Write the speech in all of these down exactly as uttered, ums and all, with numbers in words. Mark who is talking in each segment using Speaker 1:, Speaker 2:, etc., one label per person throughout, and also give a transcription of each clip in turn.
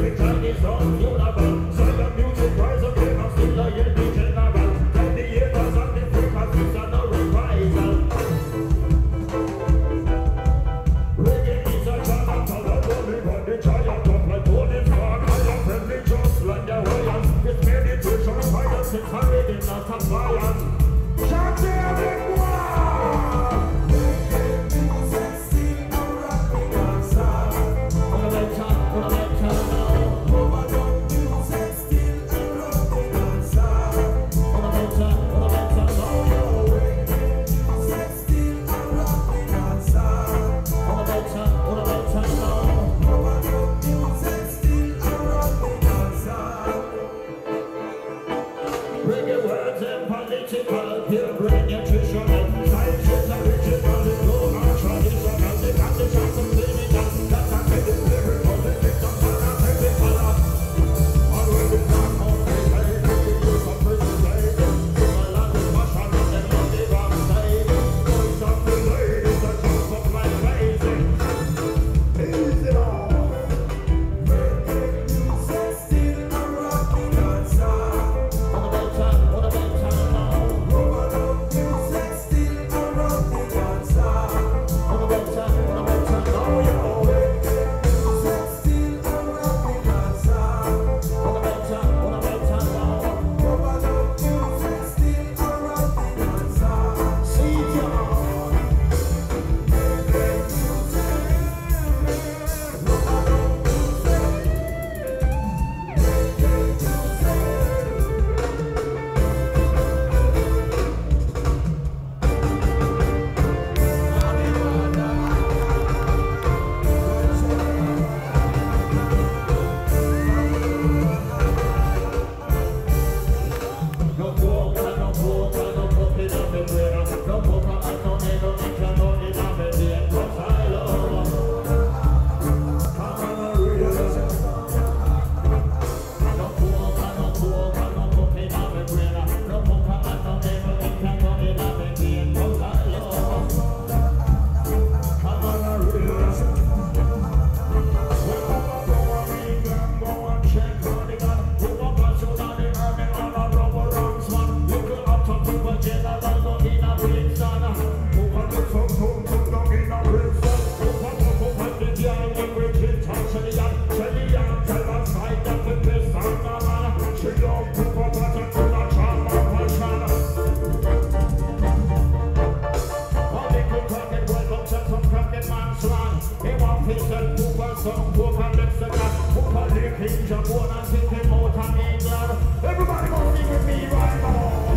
Speaker 1: Everybody gonna sing with me right now.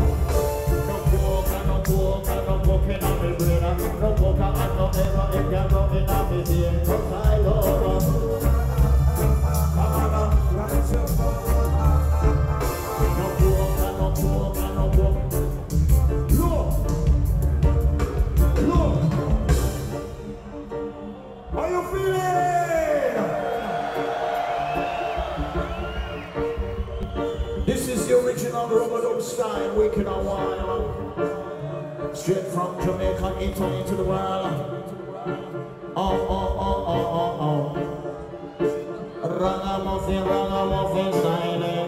Speaker 1: No pork and no pork and no pork in my brain. No pork and no ever if you're coming up with him. Cause I love her. Come on now, rise up. No pork and no pork and no pork. Look! Look! How you feeling? This is the original rubber style, wicked and wild. Straight from Jamaica, Italy to the world. Oh, oh, oh, oh, oh, oh. Ragamuffin, ragamuffin style.